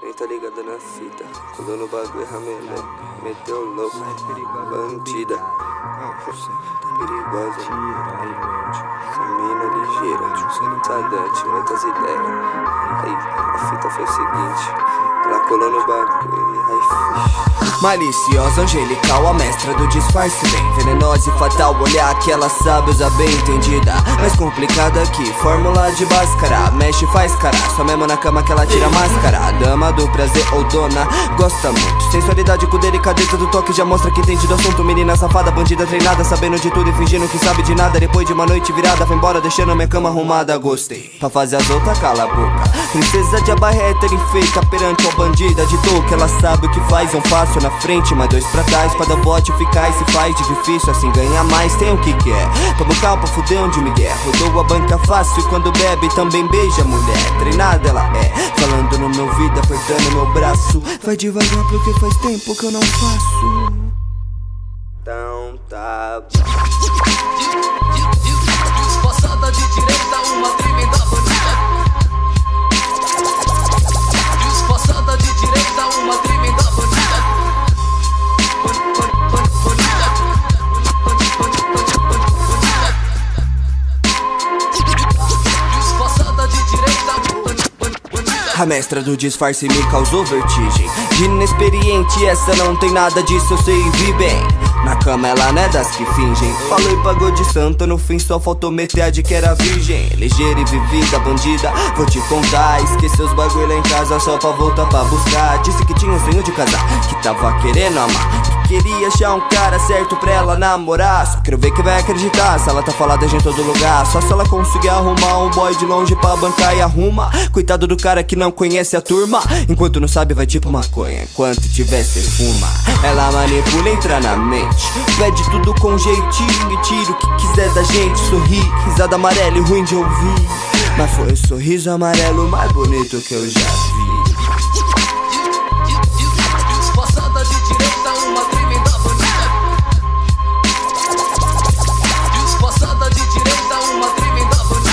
Nem tá ligada na fita, colou no bagulho, ramelé, meteu louco, bandida, perigosa, essa mina ligeira, sadante, muitas ideias. Aí a fita foi o seguinte, ela colou no bagulho, aí maliciosa, angelical, a mestra do disfarce bem venenosa e fatal, olhar que ela sabe usar bem entendida. Mais complicada que fórmula de báscara, mexe faz cara, só mesmo na cama que ela tira a máscara. A dama do prazer ou dona, gosta muito, sensualidade com delicadeza do toque já mostra que entende do assunto. Menina safada, bandida treinada, sabendo de tudo e fingindo que sabe de nada. Depois de uma noite virada, foi embora deixando minha cama arrumada. Gostei, pra fazer as outras cala a boca. Princesa de abarreta, enfeita perante a bandida de touca. Ela sabe o que faz, um passo na frente, mais dois pra trás, pra dar bote eficaz. Se faz de difícil, assim ganha mais, tem o que quer. Pra bancar, pra fuder onde me der. Rodou a banca fácil, quando bebe também beija a mulher. Treinada ela é, falando no meu ouvido, apertando meu braço. Vai devagar porque faz tempo que eu não faço. então tá. Passada de direita, uma tremenda bandida. Passada de direita, uma tremenda bandida. A mestra do disfarce me causou vertigem. De inexperiente, essa não tem nada disso, eu sei e vi bem. Na cama ela não é das que fingem. Falou e pagou de santa, no fim só faltou meter a de que era virgem. Ligeira e vivida, bandida, vou te contar. Esqueceu os bagulho lá em casa só pra voltar pra buscar. Disse que tinha um sonho de casar, que tava querendo amar, que queria achar um cara certo pra ela namorar. Só quero ver que vai acreditar, se ela tá falada em todo lugar. Só se ela conseguir arrumar um boy de longe pra bancar e arruma. Coitado do cara que não conhece a turma, enquanto não sabe vai tipo maconha, enquanto tiver cê fuma. Ela manipula, entra na mente, pede tudo com jeitinho e tira o que quiser da gente. Sorri, risada amarela e ruim de ouvir, mas foi o sorriso amarelo mais bonito que eu já vi. Passada de direita, uma tremenda bandida. Passada de direita, uma tremenda bandida.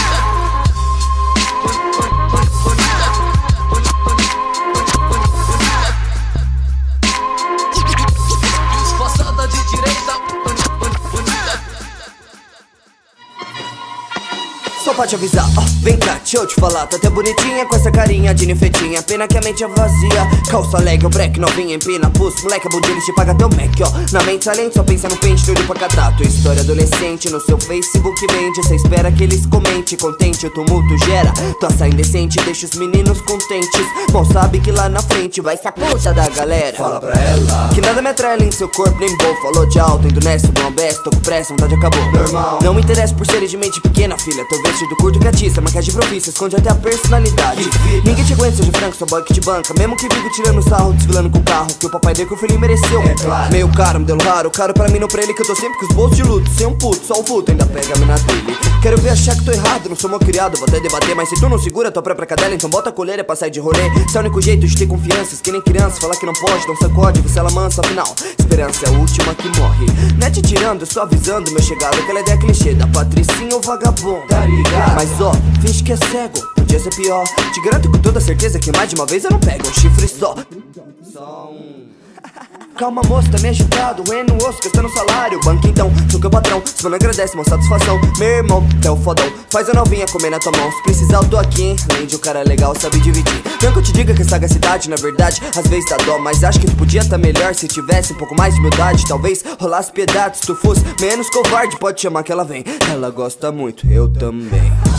Passada de direita, Só pra te avisar, ó, vem cá, deixa eu te falar. Tá até bonitinha com essa carinha de ninfetinha. Pena que a mente é vazia, calça leg, o break novinha empina pulso. Moleque, a bundinha te paga teu Mac, ó. Na mente além, só pensa no pente, doido pra catar tua história adolescente. No seu Facebook vende, cê espera que eles comentem. Contente, o tumulto gera tua saia indecente, deixa os meninos contentes. Mal sabe que lá na frente vai ser a puta da galera. Fala pra ela que nada me atrela em seu corpo nem bom. Falou de alto, indo nessa, bom best, tô com pressa, vontade acabou. Normal. Não me interessa por seres de mente pequena, filha. Teu vestido curto que atiça, maquiagem profissa, esconde até a personalidade. Ninguém te aguenta, seja franco, sou boy que te banca. Mesmo que vivo tirando sarro, desfilando com o carro que o papai deu que o filhinho mereceu. É claro. Meio caro, modelo raro, caro pra mim não pra ele. Que eu tô sempre com os bolsos de luto, sem um puto, só o vulto ainda pega a mina dele. Quero ver achar que tô errado, não sou mal criado, vou até debater. Mas se tu não segura tua própria cadela, então bota a coleira pra sair de rolê. Esse é o único jeito de ter confiança, que nem criança. Falar que não pode, não sacode, você ela mansa, afinal esperança é a última que morre. Não é te tirando, só avisando meu chegado. Aquela ideia clichê da patricinha ou vagabundo, tá ligado? mas ó, finge que é cego, podia ser pior. Te garanto com toda certeza que mais de uma vez eu não pego um chifre só. Calma moço, tá meio agitado, roendo no osso, gastando salário. Banco então, sou teu patrão, se não agradece, uma satisfação. Meu irmão, tu é o fodão, faz a novinha comer na tua mão. Se precisar eu tô aqui, hein, além de um cara legal, sabe dividir. Não que eu te diga que sagacidade, na verdade, às vezes dá dó. Mas acho que tu podia tá melhor se tivesse um pouco mais de humildade. Talvez rolasse piedade, se tu fosse menos covarde, pode chamar que ela vem. Ela gosta muito, eu também.